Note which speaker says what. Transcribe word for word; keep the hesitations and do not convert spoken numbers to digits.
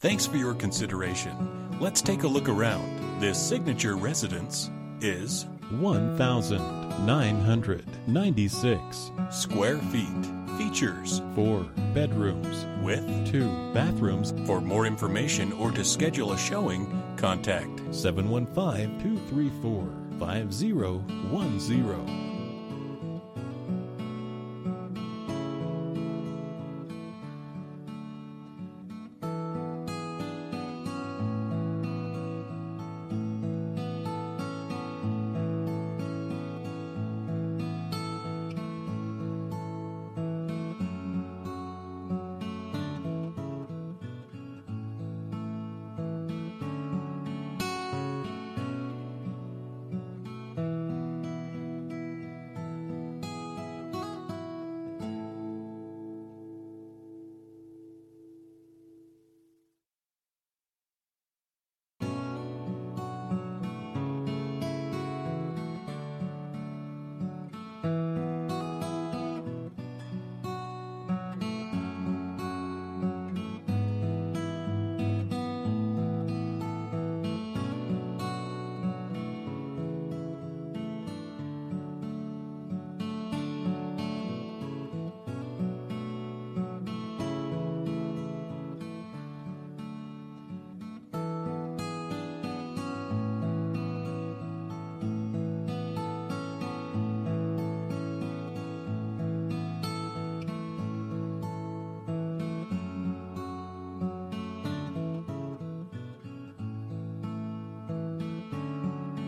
Speaker 1: Thanks for your consideration. Let's take a look around. This signature residence is
Speaker 2: one thousand nine hundred ninety-six
Speaker 1: square feet. Features
Speaker 2: four bedrooms
Speaker 1: with
Speaker 2: two bathrooms.
Speaker 1: For more information or to schedule a showing, contact
Speaker 2: seven one five, two three four, five zero one zero.